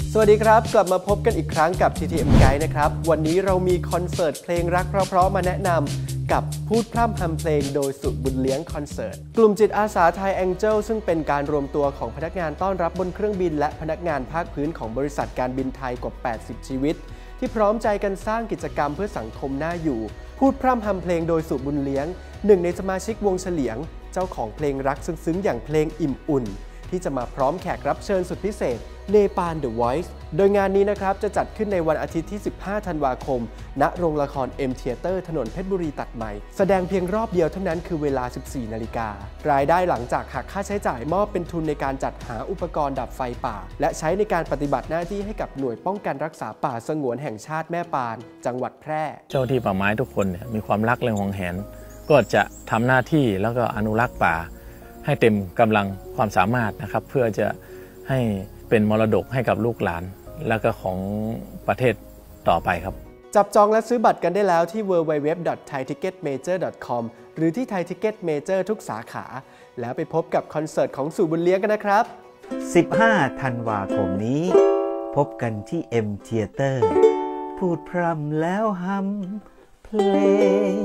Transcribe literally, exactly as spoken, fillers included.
สวัสดีครับกลับมาพบกันอีกครั้งกับ ที ที เอ็ม Guide นะครับวันนี้เรามีคอนเสิร์ตเพลงรักเพราะๆมาแนะนำกับพูดพร่ำทำเพลงโดยสุบุญเลี้ยงคอนเสิร์ตกลุ่มจิตอาสาไทยแองเจิลซึ่งเป็นการรวมตัวของพนักงานต้อนรับบนเครื่องบินและพนักงานภาคพื้นของบริษัทการบินไทยกว่าแปดสิบชีวิตที่พร้อมใจกันสร้างกิจกรรมเพื่อสังคมน่าอยู่พูดพร่ำทำเพลงโดยสุบุญเลี้ยงหนึ่งในสมาชิกวงเฉลียงเจ้าของเพลงรักซึ้งๆอย่างเพลงอิ่มอุ่นที่จะมาพร้อมแขกรับเชิญสุดพิเศษเนปาล The Voice โดยงานนี้นะครับจะจัดขึ้นในวันอาทิตย์ที่ สิบห้า ธันวาคมณโรงละคร M Theater ถนนเพชรบุรีตัดใหม่แสดงเพียงรอบเดียวเท่านั้นคือเวลา สิบสี่ นาฬิการายได้หลังจากหักค่าใช้จ่ายมอบเป็นทุนในการจัดหาอุปกรณ์ดับไฟป่าและใช้ในการปฏิบัติหน้าที่ให้กับหน่วยป้องกันรักษาป่าสงวนแห่งชาติแม่ปานจังหวัดแพร่เจ้าที่ป่าไม้ทุกคนเนี่ยมีความรักและหวงแหนก็จะทำหน้าที่แล้วก็อนุรักษ์ป่าให้เต็มกำลังความสามารถนะครับเพื่อจะให้เป็นมรดกให้กับลูกหลานและก็ของประเทศต่อไปครับจับจองและซื้อบัตรกันได้แล้วที่ ดับเบิลยู ดับเบิลยู ดับเบิลยู ดอท ไทย ทิกเก็ต เมเจอร์ ดอท คอม หรือที่ Thai Ticket Major ทุกสาขาแล้วไปพบกับคอนเสิร์ตของสุบุญเลี้ยงกันนะครับสิบห้า ธันวาคมนี้พบกันที่ M Theater พูดพร่ำแล้วฮัมเพลง